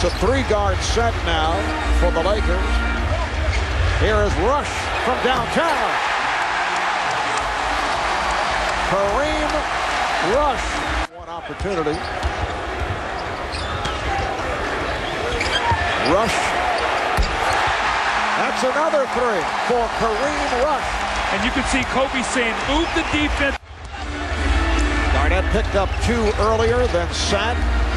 It's a three-guard set now for the Lakers. Here is Rush from downtown. Kareem Rush. One opportunity. Rush. That's another three for Kareem Rush. And you can see Kobe saying, move the defense. Garnett picked up two earlier, then sat.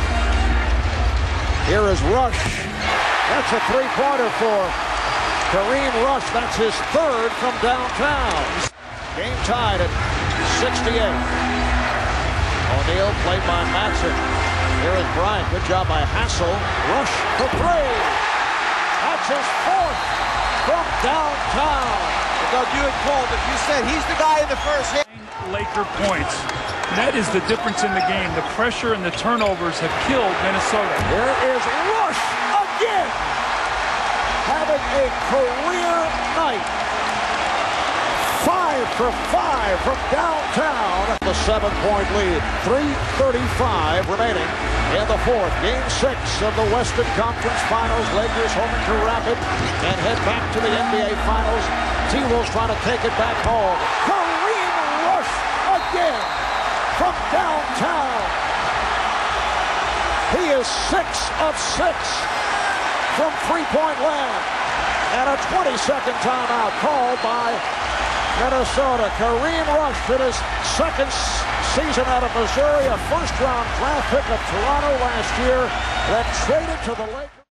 Here is Rush. That's a three-pointer for Kareem Rush. That's his third from downtown. Game tied at 68. O'Neal played by Matson. Here is Bryant. Good job by Hassel. Rush for three. That's his fourth from downtown. Doug, you had called it. You said he's the guy in the first hit. Laker points. That is the difference in the game. The pressure and the turnovers have killed Minnesota. Here is Rush again, having a career night. 5 for 5 from downtown. The 7-point lead. 3:35 remaining in the fourth. Game 6 of the Western Conference Finals. Lakers homing to Rapid and head back to the NBA Finals. T-Wolves trying to take it back home. Kareem Rush again from downtown. He is 6 of 6 from three-point land. And a 20-second timeout called by Minnesota. Kareem Rush in his second season out of Missouri, a first-round draft pick of Toronto last year, then traded to the Lakers.